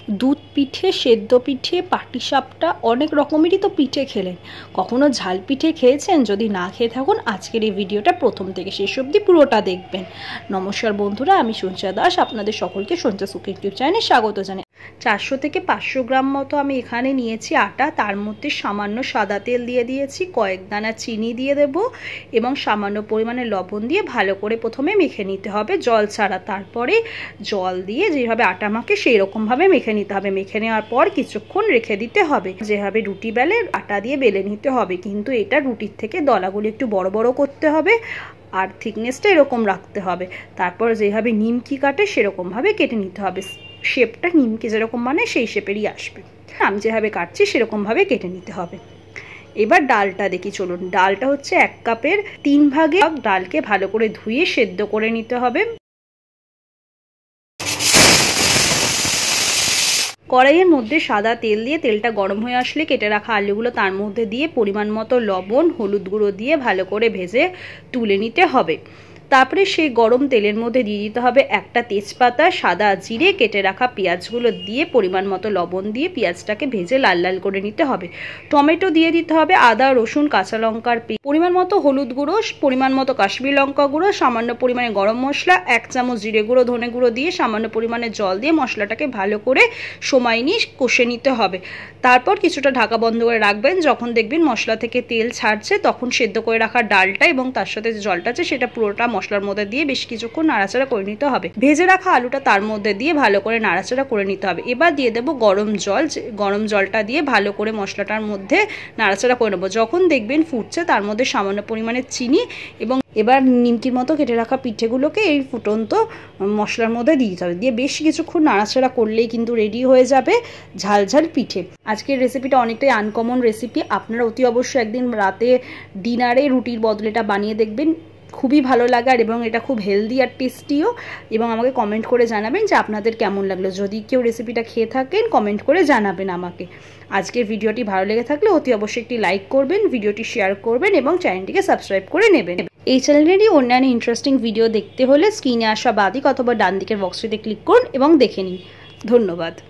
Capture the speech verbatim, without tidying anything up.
দুধ পিঠে, সেদ্ধ পিঠে, পাটিসাপটা অনেক রকমেরই তো পিঠে খেলেন। কখনো ঝাল পিঠে খেয়েছেন? যদি না খেয়ে থাকুন আজকের এই ভিডিওটা প্রথম থেকে শেষ অবধি পুরোটা দেখবেন। নমস্কার বন্ধুরা, আমি সঞ্চয় দাস, আপনাদের সকলকে সঞ্চয় সুখ ইউটিউব চ্যানেলে স্বাগত জানাই। চারশো থেকে পাঁচশো গ্রাম মতো আমি এখানে নিয়েছি আটা। তার মধ্যে সামান্য সাদা তেল দিয়ে দিয়েছি, কয়েক দানা চিনি দিয়ে দেব এবং সামান্য পরিমাণে লবণ দিয়ে ভালো করে প্রথমে মেখে নিতে হবে জল ছাড়া। তারপরে জল দিয়ে যেভাবে আটা মাখে সেই রকমভাবে মেখে নিতে হবে। মেখে নেওয়ার পর কিছুক্ষণ রেখে দিতে হবে। যেভাবে রুটি বেলে আটা দিয়ে বেলে নিতে হবে, কিন্তু এটা রুটির থেকে দলাগুলো একটু বড় বড় করতে হবে আর থিকনেসটা এরকম রাখতে হবে। তারপর যেভাবে নিমকি কাটে সেরকমভাবে কেটে নিতে হবে। শেপটা নিমকি যেরকম মানে সেই শেপেরই আসবে। আমি যেভাবে কাটছি সেরকমভাবে কেটে নিতে হবে। এবার ডালটা দেখি চলুন। ডালটা হচ্ছে এক কাপের তিন ভাগে। ডালকে ভালো করে ধুয়ে সেদ্ধ করে নিতে হবে। কড়াইয়ের মধ্যে সাদা তেল দিয়ে তেলটা গরম হয়ে আসলে কেটে রাখা আলুগুলো তার মধ্যে দিয়ে পরিমাণ মতো লবণ, হলুদ গুঁড়ো দিয়ে ভালো করে ভেজে তুলে নিতে হবে। তারপরে সেই গরম তেলের মধ্যে দিয়ে দিতে হবে একটা তেজপাতা, সাদা জিরে, কেটে রাখা পেঁয়াজগুলো দিয়ে পরিমাণ মতো লবণ দিয়ে পেঁয়াজটাকে ভেজে লাল লাল করে নিতে হবে। টমেটো দিয়ে দিতে হবে, আদা, রসুন, কাঁচা লঙ্কার পেস্ট, পরিমাণ মতো হলুদ গুঁড়ো, পরিমাণ মতো কাশ্মীরি লঙ্কা গুঁড়ো, সামান্য পরিমাণে গরম মশলা, এক চামচ জিরে গুঁড়ো, ধনে গুঁড়ো দিয়ে সামান্য পরিমাণে জল দিয়ে মশলাটাকে ভালো করে সময় নিয়ে কষে নিতে হবে। তারপর কিছুটা ঢাকা বন্ধ করে রাখবেন। যখন দেখবেন মশলা থেকে তেল ছাড়ছে তখন সেদ্ধ করে রাখা ডালটা এবং তার সাথে যে জলটা আছে সেটা পুরোটা মশলার মধ্যে দিয়ে বেশ কিছুক্ষণ নাড়াচাড়া করে নিতে হবে। ভেজে রাখা আলুটা তার মধ্যে দিয়ে ভালো করে নাড়াচাড়া করে নিতে হবে। এবার দিয়ে দেবো গরম জল। গরম জলটা দিয়ে ভালো করে মশলাটার মধ্যে নাড়াচাড়া করে নেবো। যখন দেখবেন ফুটছে তার মধ্যে সামান্য পরিমাণে চিনি এবং এবার নিমকির মতো কেটে রাখা পিঠেগুলোকে এই ফুটন্ত মশলার মধ্যে দিয়ে দিতে হবে। দিয়ে বেশ কিছুক্ষণ নাড়াচাড়া করলেই কিন্তু রেডি হয়ে যাবে ঝাল ঝাল পিঠে। আজকের রেসিপিটা অনেকটাই আনকমন রেসিপি। আপনারা অতি অবশ্যই একদিন রাতে ডিনারে রুটির বদলে এটা বানিয়ে দেখবেন। খুবই ভালো লাগে আর এবং এটা খুব হেলদি আর টেস্টিও। এবং আমাকে কমেন্ট করে জানাবেন যে আপনাদের কেমন লাগলো। যদি কেউ রেসিপিটা খেয়ে থাকেন কমেন্ট করে জানাবেন আমাকে। আজকের ভিডিওটি ভালো লেগে থাকলে অতি অবশ্যই একটি লাইক করবেন, ভিডিওটি শেয়ার করবেন এবং চ্যানেলটিকে সাবস্ক্রাইব করে নেবেন। এই চ্যানেলেরই অন্যান্য ইন্টারেস্টিং ভিডিও দেখতে হলে স্ক্রিনে আসা বাদিক অথবা ডান দিকের বক্সটিতে ক্লিক করুন এবং দেখে নিন। ধন্যবাদ।